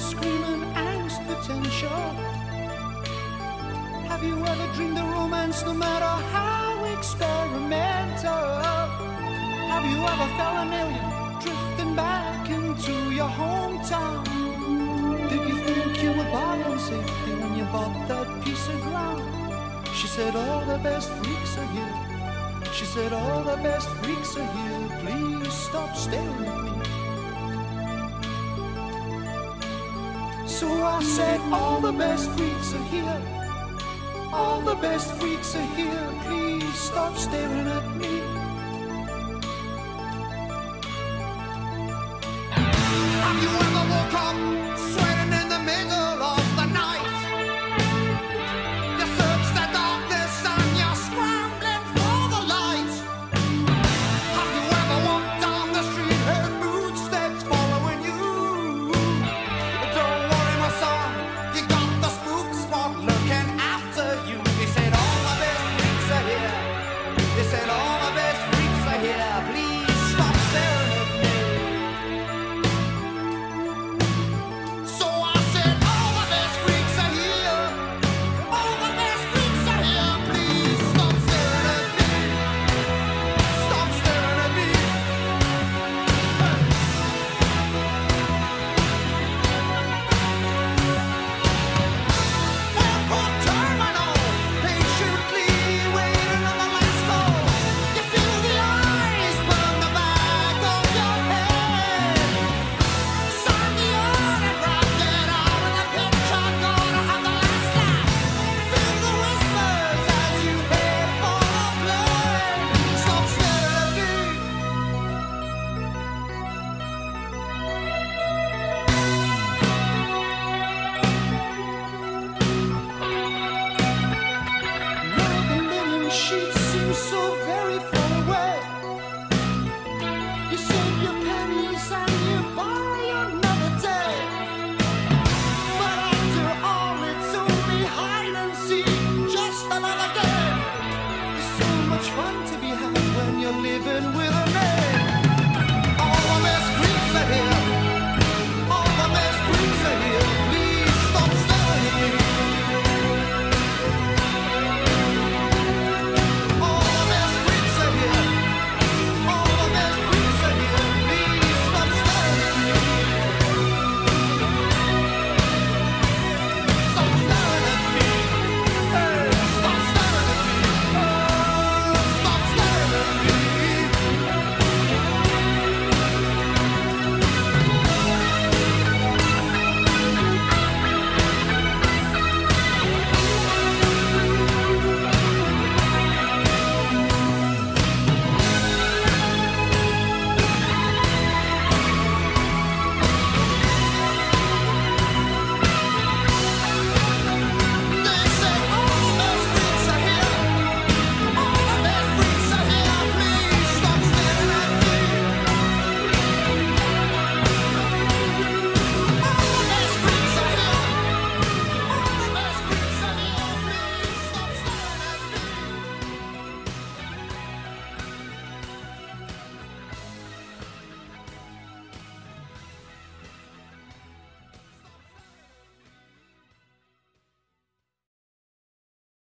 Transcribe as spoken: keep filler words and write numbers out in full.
screaming angst potential. Have you ever dreamed of romance, no matter how experimental? Have you ever felt an alien drifting back into your hometown? Did you think you were bought in safety when you bought that piece of ground? She said all the best freaks are here. She said all the best freaks are here. Please stop staring at me. So I said all the best freaks are here. All the best freaks are here. Please stop staring at me. Have you ever woke up sweating?